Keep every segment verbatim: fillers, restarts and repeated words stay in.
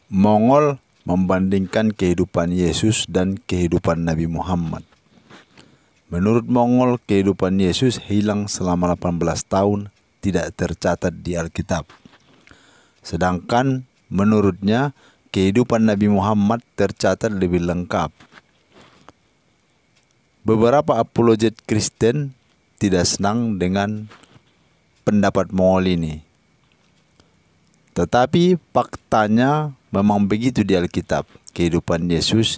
Mongol membandingkan kehidupan Yesus dan kehidupan Nabi Muhammad. Menurut Mongol, kehidupan Yesus hilang selama delapan belas tahun, tidak tercatat di Alkitab. Sedangkan menurutnya, kehidupan Nabi Muhammad tercatat lebih lengkap. Beberapa apologet Kristen tidak senang dengan pendapat Mongol ini. Tetapi faktanya memang begitu di Alkitab. Kehidupan Yesus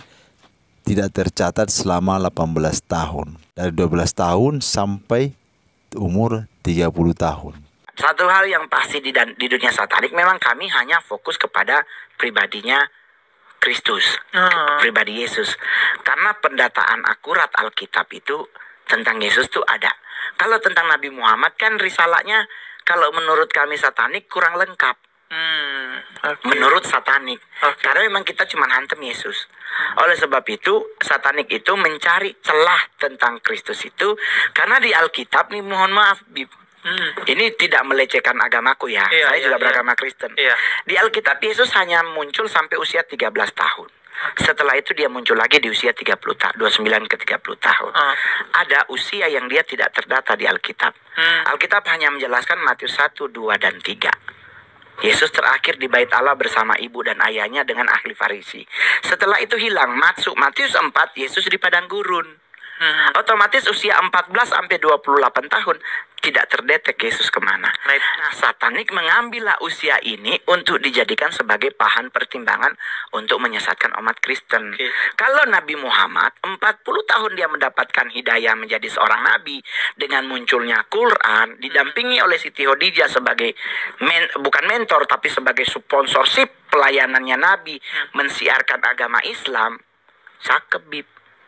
tidak tercatat selama delapan belas tahun. Dari dua belas tahun sampai umur tiga puluh tahun. Satu hal yang pasti di, dan, di dunia satanik, memang kami hanya fokus kepada pribadinya Kristus, hmm. pribadi Yesus. Karena pendataan akurat Alkitab itu tentang Yesus tuh ada. Kalau tentang Nabi Muhammad kan risalahnya, kalau menurut kami satanik kurang lengkap. Hmm, okay. Menurut satanik, okay. Karena memang kita cuma hantem Yesus. Oleh sebab itu, satanik itu mencari celah tentang Kristus itu, karena di Alkitab nih, mohon maaf, hmm. ini tidak melecehkan agamaku ya. Iya, Saya iya, juga iya. beragama Kristen. Iya. Di Alkitab Yesus hanya muncul sampai usia tiga belas tahun. Setelah itu dia muncul lagi di usia tiga puluh tahun, dua puluh sembilan ke tiga puluh tahun. Uh. Ada usia yang dia tidak terdata di Alkitab. Hmm. Alkitab hanya menjelaskan Matius satu, dua, dan tiga. Yesus terakhir di bait Allah bersama ibu dan ayahnya dengan ahli Farisi. Setelah itu hilang. Masuk Matius empat, Yesus di padang gurun. Hmm. Otomatis usia empat belas sampai dua puluh delapan tahun tidak terdetek Yesus kemana. Nah, satanik mengambillah usia ini untuk dijadikan sebagai bahan pertimbangan untuk menyesatkan umat Kristen. Okay. Kalau Nabi Muhammad empat puluh tahun dia mendapatkan hidayah menjadi seorang nabi dengan munculnya Quran, didampingi oleh Siti Khadijah sebagai men, bukan mentor tapi sebagai sponsorship pelayanannya nabi mensiarkan agama Islam. Sakebib.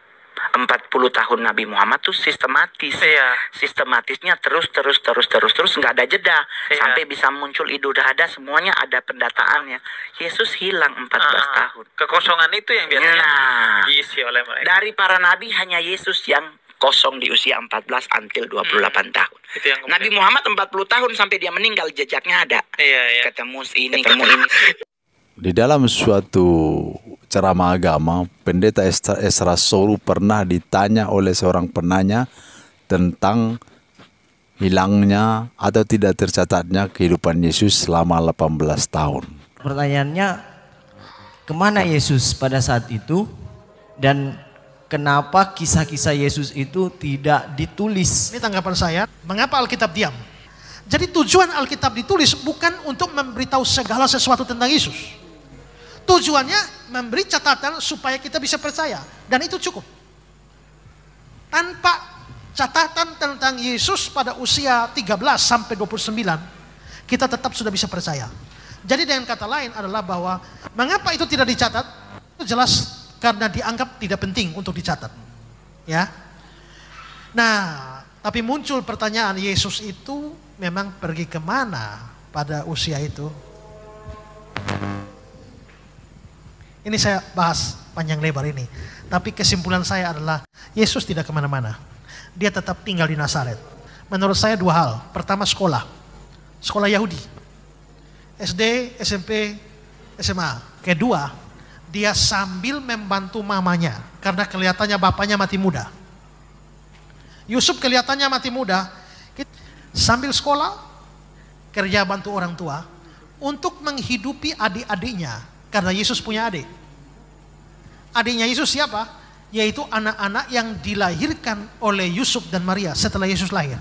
empat puluh tahun Nabi Muhammad tuh sistematis. Iya. Sistematisnya terus terus terus terus terus nggak ada jeda. Iya. Sampai bisa muncul Idul Adha, semuanya ada pendataannya. Yesus hilang empat belas uh, tahun. Kekosongan itu yang biasanya nah, diisi oleh mereka. Dari para nabi hanya Yesus yang kosong di usia empat belas until dua puluh delapan hmm. tahun. Itu yang Nabi Muhammad empat puluh tahun sampai dia meninggal jejaknya ada. Iya, iya. Ketemu ini, ketemu ini. Di dalam suatu ceramah agama, Pendeta Ezra Soru pernah ditanya oleh seorang penanya tentang hilangnya atau tidak tercatatnya kehidupan Yesus selama delapan belas tahun. Pertanyaannya, kemana Yesus pada saat itu dan kenapa kisah-kisah Yesus itu tidak ditulis? Ini tanggapan saya, mengapa Alkitab diam? Jadi tujuan Alkitab ditulis bukan untuk memberitahu segala sesuatu tentang Yesus. Tujuannya memberi catatan supaya kita bisa percaya. Dan itu cukup. Tanpa catatan tentang Yesus pada usia tiga belas sampai dua puluh sembilan, kita tetap sudah bisa percaya. Jadi dengan kata lain adalah bahwa mengapa itu tidak dicatat? Itu jelas karena dianggap tidak penting untuk dicatat. Ya. Nah, tapi muncul pertanyaan, Yesus itu memang pergi kemana pada usia itu? Ini saya bahas panjang lebar ini. Tapi kesimpulan saya adalah Yesus tidak kemana-mana. Dia tetap tinggal di Nazaret. Menurut saya dua hal. Pertama sekolah. Sekolah Yahudi. S D, S M P, S M A. Kedua, dia sambil membantu mamanya. Karena kelihatannya bapaknya mati muda. Yusuf kelihatannya mati muda. Sambil sekolah, kerja bantu orang tua. Untuk menghidupi adik-adiknya. Karena Yesus punya adik. Adiknya Yesus siapa? Yaitu anak-anak yang dilahirkan oleh Yusuf dan Maria setelah Yesus lahir.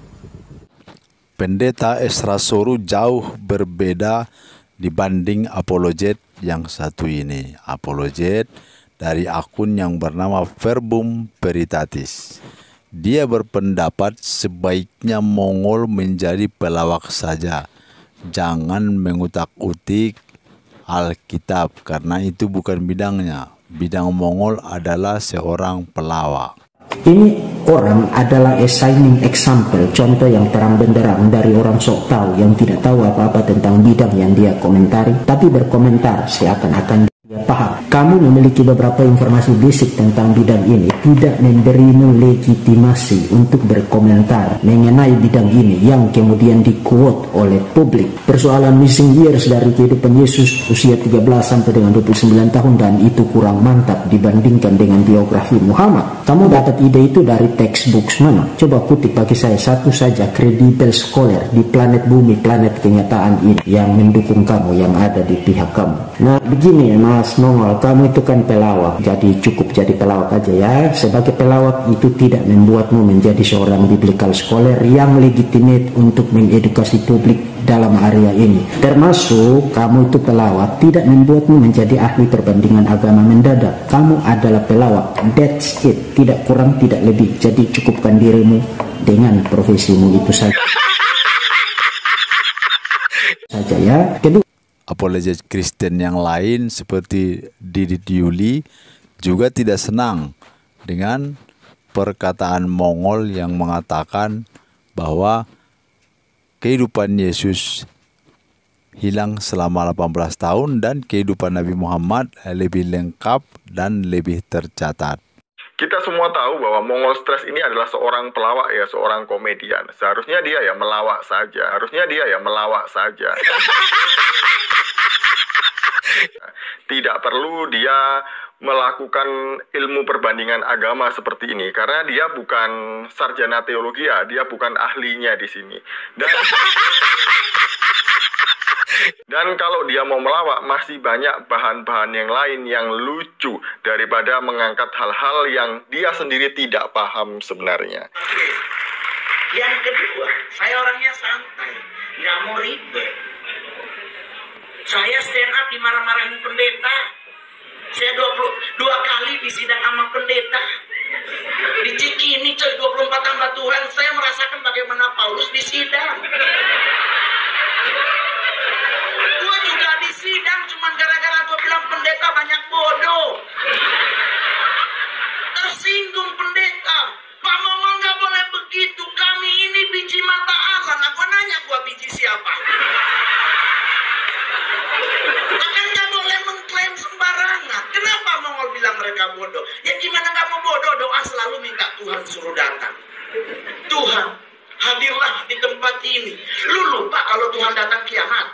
Pendeta Ezra Soru jauh berbeda dibanding apologet yang satu ini. Apologet dari akun yang bernama Verbum Veritatis. Dia berpendapat sebaiknya Mongol menjadi pelawak saja. Jangan mengutak-utik Alkitab karena itu bukan bidangnya. Bidang Mongol adalah seorang pelawak. Ini orang adalah a shining example, contoh yang terang benderang dari orang sok tahu yang tidak tahu apa-apa tentang bidang yang dia komentari, tapi berkomentar seakan-akan dia paham. Kami kamu memiliki beberapa informasi basic tentang bidang ini tidak memberimu legitimasi untuk berkomentar mengenai bidang ini yang kemudian di-quote oleh publik. Persoalan missing years dari kehidupan Yesus usia tiga belas sampai dengan dua puluh sembilan tahun dan itu kurang mantap dibandingkan dengan biografi Muhammad. Kamu dapat ide itu dari textbooks mana? Coba kutip bagi saya satu saja kredibel scholar di planet bumi, planet kenyataan ini yang mendukung kamu, yang ada di pihak kamu. Nah begini Mas Mongol, kamu itu kan pelawak, jadi cukup jadi pelawak aja ya. Sebagai pelawak itu tidak membuatmu menjadi seorang biblical scholar yang legitimate untuk mengedukasi publik dalam area ini. Termasuk kamu itu pelawak tidak membuatmu menjadi ahli perbandingan agama mendadak. Kamu adalah pelawak, that's it, tidak kurang tidak lebih. Jadi cukupkan dirimu dengan profesimu itu saja. saja ya. Kedua, apologet Kristen yang lain seperti Didit Yuli juga tidak senang dengan perkataan Mongol yang mengatakan bahwa kehidupan Yesus hilang selama delapan belas tahun dan kehidupan Nabi Muhammad lebih lengkap dan lebih tercatat. Kita semua tahu bahwa Mongol Stress ini adalah seorang pelawak ya, seorang komedian. Seharusnya dia ya melawak saja, harusnya dia ya melawak saja. Tidak perlu dia melakukan ilmu perbandingan agama seperti ini karena dia bukan sarjana teologi ya, dia bukan ahlinya di sini. Dan Dan kalau dia mau melawak, masih banyak bahan-bahan yang lain yang lucu daripada mengangkat hal-hal yang dia sendiri tidak paham sebenarnya. Yang kedua, saya orangnya santai, nggak mau ribet. Saya stand up dimarah-marahin pendeta. Saya dua puluh dua kali disidang sama pendeta. Di Cikini coy, dua puluh empat hamba Tuhan, saya merasakan bagaimana Paulus disidang. Gue juga disidang cuman gara-gara gue bilang pendeta banyak bodoh. Tersinggung pendeta. Pak Mongol nggak boleh begitu. Kami ini biji mata Allah. Nah, gue nanya gue biji siapa? Kan nggak boleh mengklaim sembarangan. Kenapa Mongol bilang mereka bodoh? Ya gimana nggak mau bodoh? Doa selalu minta Tuhan suruh datang. Tuhan, hadirlah di tempat ini. Lu lupa kalau Tuhan datang kiamat?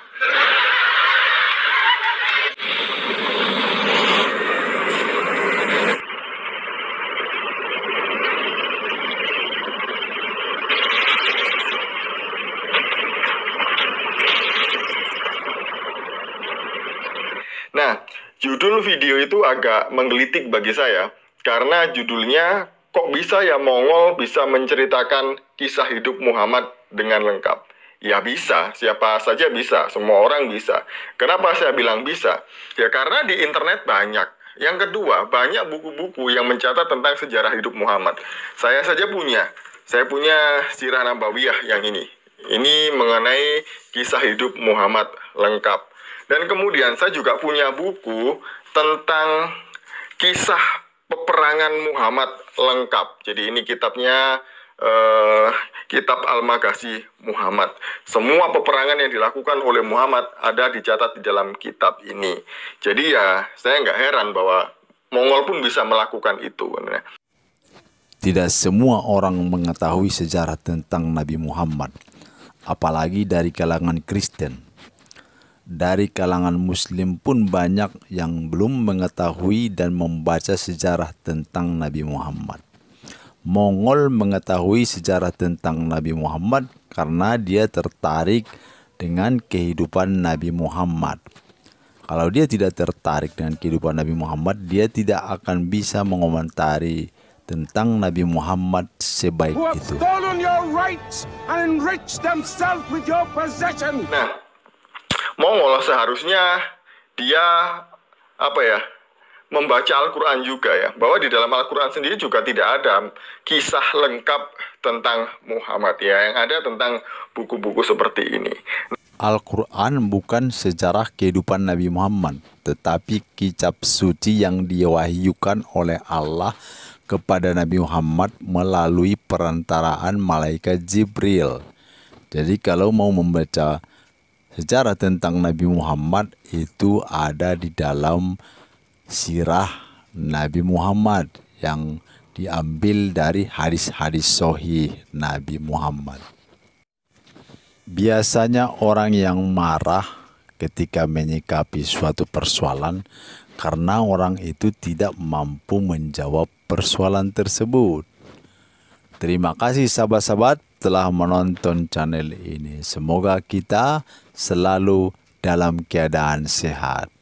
Nah, judul video itu agak menggelitik bagi saya karena judulnya kok bisa ya Mongol bisa menceritakan kisah hidup Muhammad dengan lengkap. Ya bisa, siapa saja bisa, semua orang bisa. Kenapa saya bilang bisa? Ya karena di internet banyak. Yang kedua, banyak buku-buku yang mencatat tentang sejarah hidup Muhammad. Saya saja punya, saya punya Sirah Nabawiyah yang ini. Ini mengenai kisah hidup Muhammad lengkap. Dan kemudian saya juga punya buku tentang kisah peperangan Muhammad lengkap. Jadi ini kitabnya Uh, kitab Al-Maghazi Muhammad. Semua peperangan yang dilakukan oleh Muhammad ada dicatat di dalam kitab ini. Jadi ya saya nggak heran bahwa Mongol pun bisa melakukan itu. Tidak semua orang mengetahui sejarah tentang Nabi Muhammad, apalagi dari kalangan Kristen. Dari kalangan Muslim pun banyak yang belum mengetahui dan membaca sejarah tentang Nabi Muhammad. Mongol mengetahui sejarah tentang Nabi Muhammad karena dia tertarik dengan kehidupan Nabi Muhammad. Kalau dia tidak tertarik dengan kehidupan Nabi Muhammad, dia tidak akan bisa mengomentari tentang Nabi Muhammad sebaik itu. Nah, Mongol seharusnya dia apa ya? membaca Al-Quran juga ya, bahwa di dalam Al-Quran sendiri juga tidak ada kisah lengkap tentang Muhammad ya, yang ada tentang buku-buku seperti ini. Al-Quran bukan sejarah kehidupan Nabi Muhammad, tetapi kitab suci yang diwahyukan oleh Allah kepada Nabi Muhammad melalui perantaraan malaikat Jibril. Jadi kalau mau membaca sejarah tentang Nabi Muhammad itu ada di dalam sirah Nabi Muhammad yang diambil dari hadis-hadis sahih Nabi Muhammad. Biasanya orang yang marah ketika menyikapi suatu persoalan karena orang itu tidak mampu menjawab persoalan tersebut. Terima kasih sahabat-sahabat telah menonton channel ini. Semoga kita selalu dalam keadaan sehat.